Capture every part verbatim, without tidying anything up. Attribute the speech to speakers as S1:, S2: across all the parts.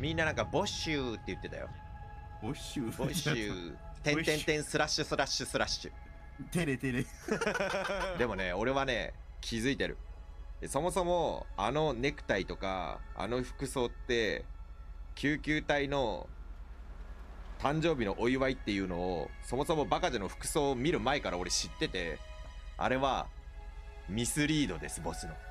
S1: みんななんかボッシューって言ってたよ。
S2: ボッシュ
S1: ボッシューてんてんてんスラッシュスラッシュスラッシュ。
S2: テレテレ
S1: でもね、俺はね気づいてる。そもそもあのネクタイとかあの服装って救急隊の誕生日のお祝いっていうのをそもそもバカジの服装を見る前から俺知ってて、あれはミスリードです、ボスの。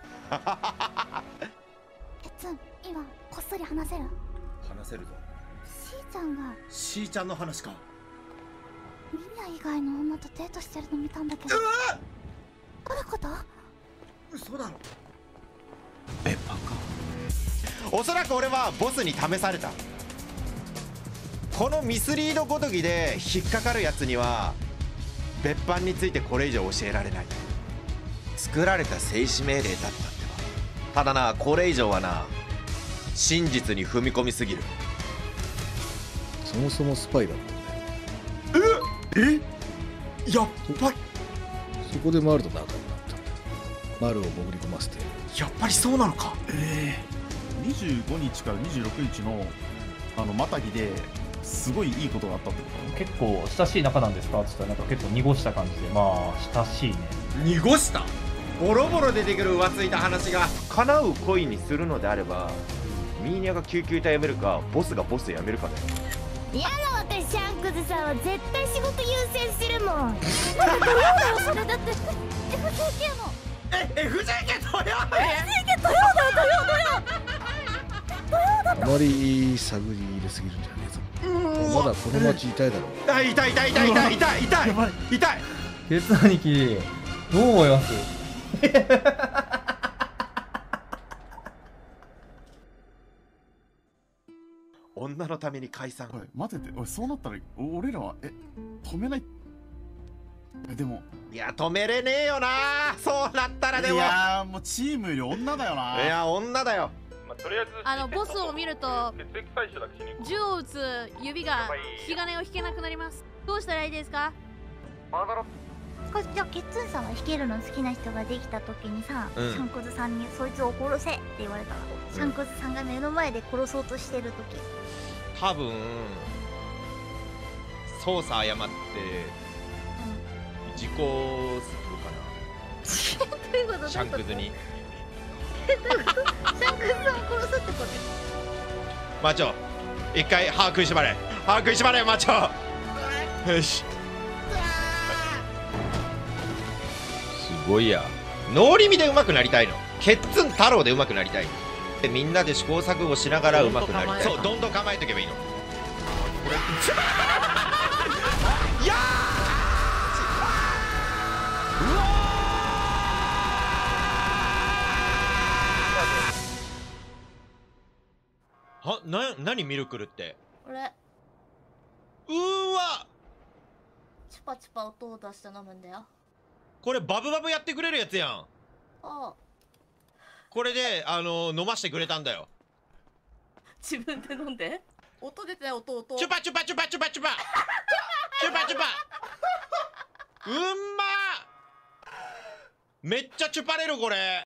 S3: ケツン、今こっそり話せる？
S4: 話せるぞ。
S3: しーちゃんが
S4: しーちゃんの話か。
S3: ミニャ以外の女とデートしてるの見たんだけど。どういうこと？
S4: 嘘だろ。
S2: え、バカ。
S1: おそらく俺はボスに試された。このミスリードごときで引っかかるやつには別班についてこれ以上教えられない。作られた静止命令だったってば。ただな、これ以上はな、真実に踏み込みすぎる。
S5: そもそもスパイだったんだよ。
S4: えやっぱり
S5: そこでマルと仲になったんだよ。マルを潜り込ませて。
S4: やっぱりそうなのか。
S2: ええー、にじゅうごにちからにじゅうろくにちのあのまたぎですごいいいことがあったってこと？
S6: 結構親しい仲なんですかって言ったらなんか結構濁した感じで、まあ親しいね。
S1: 濁した？ボロボロ出てくる浮ついた話が叶う恋にするのであれば、ミーニャが救急隊辞めるかボスがボスで辞めるかだよ。
S3: 嫌な私シャンクズさんは絶対仕事優先するもん。だって土曜だよ、それだって エフジェーケー の
S4: え エフジェーケー 土曜
S3: エフジェーケー 土曜だよ、土曜土曜
S5: あまり探り入れすぎるんじゃねえぞ。まだこの町痛いだろう。
S1: 痛い痛い痛い痛い痛い痛い痛い痛い。
S6: ケツ兄貴、どう思います？
S1: 女のために解散。
S2: おい待てて、おいそうなったらお俺らはえ止めない？えでも
S1: いや止めれねえよな、そうなったら。でも
S2: いやーもうチームより女だよな。
S1: いや女だよ。
S7: まあ、とりあえず
S8: あのボスを見ると
S7: 血液採取だけしに行こう。
S8: 銃を撃つ指が引き金を引けなくなります。どうしたらいいですか？
S7: まだろ。
S3: これじゃあケッツンさんは弾けるの好きな人ができた時にさ、
S1: うん
S3: シャンクズさんにそいつを殺せって言われたら、シャンクズさんが目の前で殺そうとしてる時、
S1: 多分操作誤って事故するか
S3: どういうこと？
S1: な、シャンクズに。
S3: どういうこと？シャンクズさんを殺すってこと？
S1: マチョ一回歯食いしばれ、歯食いしばれマチョ。よし、すごいや。ノーリミで上手くなりたいの。ケッツン太郎で上手くなりたいの。でみんなで試行錯誤しながら上手くなりたい。そう、どんどん構えとけばいいの。これいやー、うわーは、な、何ミルクルって。
S3: これ
S1: うーわ、
S3: チュパチュパ音を出して飲むんだよ。
S1: これバブバブやってくれるやつやん。
S3: ああ、
S1: これであの飲ましてくれたんだよ。
S8: 自分で飲んで音出てない音音。
S1: チュパチュパチュパチュパチュパチュパチュパうんまー、めっちゃチュパれるこれ。